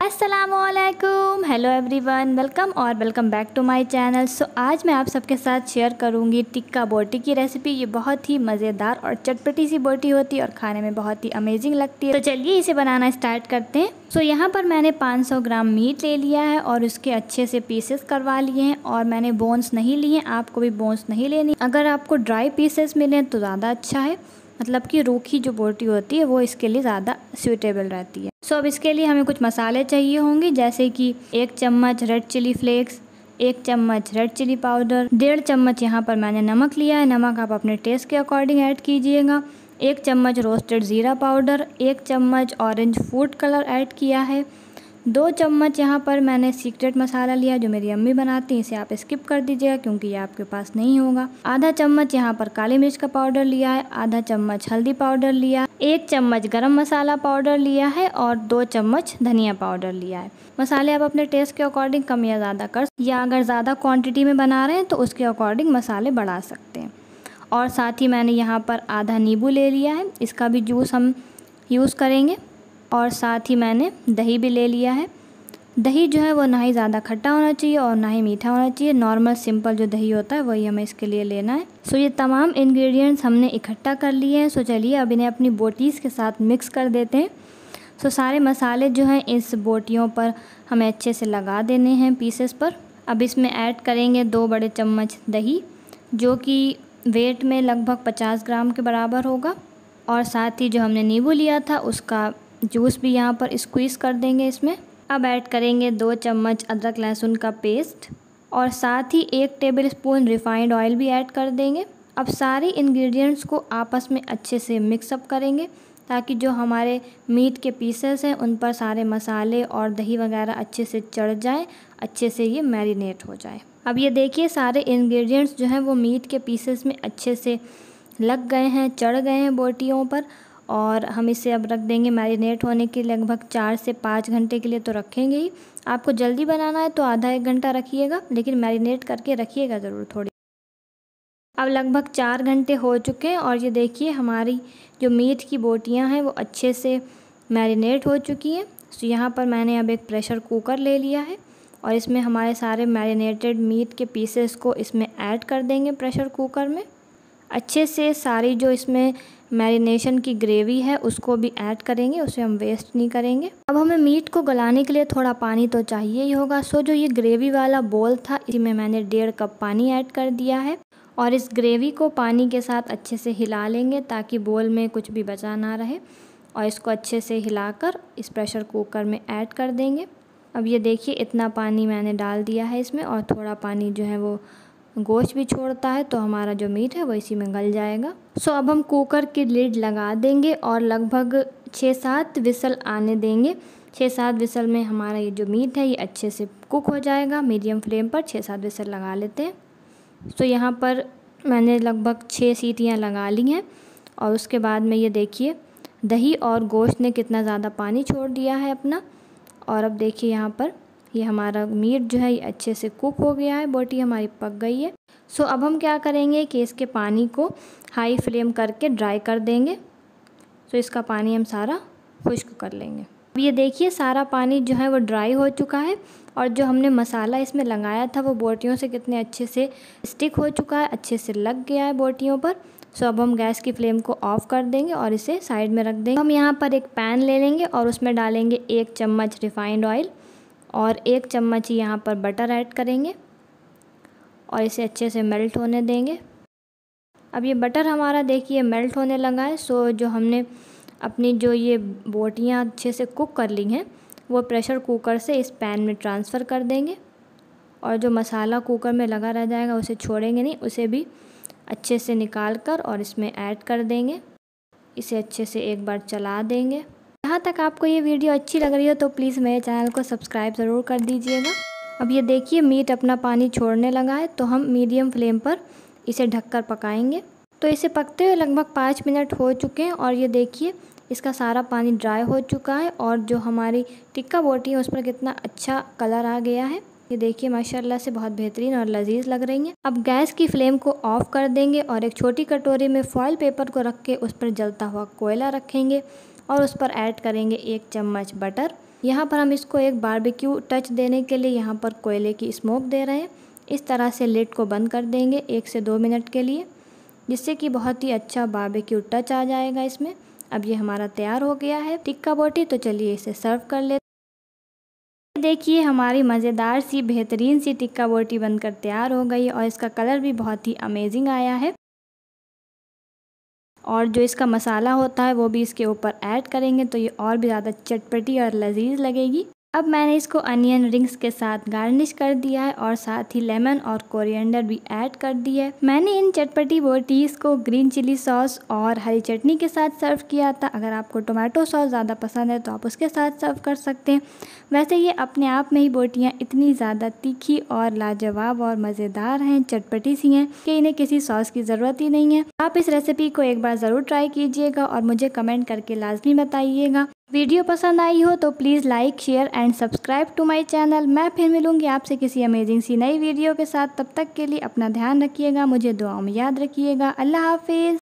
अस्सलामुअलैकुम, hello everyone, welcome back to my channel. So आज मैं आप सबके साथ शेयर करूंगी टिक्का बोटी की रेसिपी। ये बहुत ही मज़ेदार और चटपटी सी बोटी होती है और खाने में बहुत ही अमेजिंग लगती है। तो चलिए इसे बनाना स्टार्ट करते हैं। सो यहाँ पर मैंने 500 ग्राम मीट ले लिया है और उसके अच्छे से पीसेस करवा लिए हैं और मैंने बोन्स नहीं लिए हैं। आपको भी बोन्स नहीं लेनी। अगर आपको ड्राई पीसेस मिलें तो ज़्यादा अच्छा है, मतलब कि रूखी जो बोटी होती है वो इसके लिए ज़्यादा सूटेबल रहती है। सो अब इसके लिए हमें कुछ मसाले चाहिए होंगे, जैसे कि 1 चम्मच रेड चिली फ्लेक्स, 1 चम्मच रेड चिली पाउडर, 1.5 चम्मच यहाँ पर मैंने नमक लिया है। नमक आप अपने टेस्ट के अकॉर्डिंग ऐड कीजिएगा। 1 चम्मच रोस्टेड ज़ीरा पाउडर, 1 चम्मच ऑरेंज फूड कलर ऐड किया है। 2 चम्मच यहाँ पर मैंने सीक्रेट मसाला लिया जो मेरी अम्मी बनाती हैं, इसे आप स्किप कर दीजिएगा क्योंकि ये आपके पास नहीं होगा। आधा चम्मच यहाँ पर काली मिर्च का पाउडर लिया है, आधा चम्मच हल्दी पाउडर लिया, 1 चम्मच गरम मसाला पाउडर लिया है और 2 चम्मच धनिया पाउडर लिया है। मसाले आप अपने टेस्ट के अकॉर्डिंग कम या ज़्यादा कर, या अगर ज़्यादा क्वान्टिटी में बना रहे हैं तो उसके अकॉर्डिंग मसाले बढ़ा सकते हैं। और साथ ही मैंने यहाँ पर आधा नींबू ले लिया है, इसका भी जूस हम यूज़ करेंगे। और साथ ही मैंने दही भी ले लिया है। दही जो है वो ना ही ज़्यादा खट्टा होना चाहिए और ना ही मीठा होना चाहिए। नॉर्मल सिंपल जो दही होता है वही हमें इसके लिए लेना है। सो ये तमाम इंग्रेडिएंट्स हमने इकट्ठा कर लिए हैं। सो चलिए अब इन्हें अपनी बोटीज़ के साथ मिक्स कर देते हैं। सो सारे मसाले जो हैं इस बोटियों पर हमें अच्छे से लगा देने हैं पीसेस पर। अब इसमें ऐड करेंगे 2 बड़े चम्मच दही, जो कि वेट में लगभग 50 ग्राम के बराबर होगा। और साथ ही जो हमने नींबू लिया था उसका जूस भी यहाँ पर स्क्वीज़ कर देंगे इसमें। अब ऐड करेंगे 2 चम्मच अदरक लहसुन का पेस्ट और साथ ही 1 टेबलस्पून रिफाइंड ऑयल भी ऐड कर देंगे। अब सारे इंग्रेडिएंट्स को आपस में अच्छे से मिक्सअप करेंगे ताकि जो हमारे मीट के पीसेस हैं उन पर सारे मसाले और दही वगैरह अच्छे से चढ़ जाएं, अच्छे से ये मैरिनेट हो जाए। अब ये देखिए सारे इंग्रेडिएंट्स जो हैं वो मीट के पीसेस में अच्छे से लग गए हैं, चढ़ गए हैं बोटियों पर। और हम इसे अब रख देंगे मैरिनेट होने के लगभग 4 से 5 घंटे के लिए तो रखेंगे ही। आपको जल्दी बनाना है तो आधा 1 घंटा रखिएगा, लेकिन मैरिनेट करके रखिएगा ज़रूर थोड़ी। अब लगभग 4 घंटे हो चुके हैं और ये देखिए हमारी जो मीट की बोटियां हैं वो अच्छे से मैरिनेट हो चुकी हैं। तो यहाँ पर मैंने अब एक प्रेशर कुकर ले लिया है और इसमें हमारे सारे मैरिनेटेड मीट के पीसेस को इसमें ऐड कर देंगे प्रेशर कुकर में। अच्छे से सारी जो इसमें मैरिनेशन की ग्रेवी है उसको भी ऐड करेंगे, उसे हम वेस्ट नहीं करेंगे। अब हमें मीट को गलाने के लिए थोड़ा पानी तो चाहिए ही होगा। सो जो ये ग्रेवी वाला बोल था इसी में मैंने 1.5 कप पानी ऐड कर दिया है और इस ग्रेवी को पानी के साथ अच्छे से हिला लेंगे ताकि बोल में कुछ भी बचा ना रहे। और इसको अच्छे से हिलाकर इस प्रेशर कुकर में ऐड कर देंगे। अब ये देखिए इतना पानी मैंने डाल दिया है इसमें और थोड़ा पानी जो है वो गोश्त भी छोड़ता है, तो हमारा जो मीट है वो इसी में गल जाएगा। सो अब हम कुकर की लिड लगा देंगे और लगभग 6-7 विसल आने देंगे। 6-7 विसल में हमारा ये जो मीट है ये अच्छे से कुक हो जाएगा। मीडियम फ्लेम पर 6-7 विसल लगा लेते हैं। सो यहाँ पर मैंने लगभग 6 सीटियाँ लगा ली हैं और उसके बाद में ये देखिए दही और गोश्त ने कितना ज़्यादा पानी छोड़ दिया है अपना। और अब देखिए यहाँ पर ये हमारा मीट जो है ये अच्छे से कुक हो गया है, बोटी हमारी पक गई है। सो अब हम क्या करेंगे कि इसके पानी को हाई फ्लेम करके ड्राई कर देंगे। सो इसका पानी हम सारा खुश्क कर लेंगे। अब ये देखिए सारा पानी जो है वो ड्राई हो चुका है और जो हमने मसाला इसमें लगाया था वो बोटियों से कितने अच्छे से स्टिक हो चुका है, अच्छे से लग गया है बोटियों पर। सो अब हम गैस की फ्लेम को ऑफ़ कर देंगे और इसे साइड में रख देंगे। हम यहाँ पर एक पैन ले लेंगे और उसमें डालेंगे 1 चम्मच रिफाइंड ऑयल और 1 चम्मच यहाँ पर बटर ऐड करेंगे और इसे अच्छे से मेल्ट होने देंगे। अब ये बटर हमारा देखिए मेल्ट होने लगा है। सो जो हमने अपनी जो ये बोटियाँ अच्छे से कुक कर ली हैं वो प्रेशर कुकर से इस पैन में ट्रांसफ़र कर देंगे और जो मसाला कुकर में लगा रह जाएगा उसे छोड़ेंगे नहीं, उसे भी अच्छे से निकाल कर और इसमें ऐड कर देंगे। इसे अच्छे से एक बार चला देंगे। यहाँ तक आपको ये वीडियो अच्छी लग रही हो तो प्लीज़ मेरे चैनल को सब्सक्राइब ज़रूर कर दीजिएगा। अब ये देखिए मीट अपना पानी छोड़ने लगा है, तो हम मीडियम फ्लेम पर इसे ढककर पकाएंगे। तो इसे पकते हुए लगभग 5 मिनट हो चुके हैं और ये देखिए इसका सारा पानी ड्राई हो चुका है और जो हमारी टिक्का बोटी है उस पर कितना अच्छा कलर आ गया है। ये देखिए माशाल्लाह से बहुत बेहतरीन और लजीज लग रही हैं। अब गैस की फ्लेम को ऑफ़ कर देंगे और एक छोटी कटोरी में फॉइल पेपर को रख के उस पर जलता हुआ कोयला रखेंगे और उस पर ऐड करेंगे 1 चम्मच बटर यहाँ पर हम इसको एक बारबेक्यू टच देने के लिए यहाँ पर कोयले की स्मोक दे रहे हैं। इस तरह से लिड को बंद कर देंगे 1 से 2 मिनट के लिए, जिससे कि बहुत ही अच्छा बारबेक्यू टच आ जाएगा इसमें। अब ये हमारा तैयार हो गया है टिक्का बोटी, तो चलिए इसे सर्व कर लेते हैं। देखिए हमारी मज़ेदार सी बेहतरीन सी टिक्का बोटी बनकर तैयार हो गई और इसका कलर भी बहुत ही अमेजिंग आया है। और जो इसका मसाला होता है वो भी इसके ऊपर ऐड करेंगे तो ये और भी ज़्यादा चटपटी और लजीज लगेगी। अब मैंने इसको अनियन रिंग्स के साथ गार्निश कर दिया है और साथ ही लेमन और कोरिएंडर भी ऐड कर दिया है। मैंने इन चटपटी बोटीज़ को ग्रीन चिली सॉस और हरी चटनी के साथ सर्व किया था। अगर आपको टोमेटो सॉस ज़्यादा पसंद है तो आप उसके साथ सर्व कर सकते हैं। वैसे ये अपने आप में ही बोटियाँ इतनी ज़्यादा तीखी और लाजवाब और मज़ेदार हैं, चटपटी सी हैं कि इन्हें किसी सॉस की ज़रूरत ही नहीं है। आप इस रेसिपी को एक बार ज़रूर ट्राई कीजिएगा और मुझे कमेंट करके लाजमी बताइएगा। वीडियो पसंद आई हो तो please like, share and subscribe to my channel. मैं फिर मिलूंगी आपसे किसी अमेजिंग सी नई वीडियो के साथ। तब तक के लिए अपना ध्यान रखिएगा, मुझे दुआओं में याद रखिएगा। अल्लाह हाफिज़।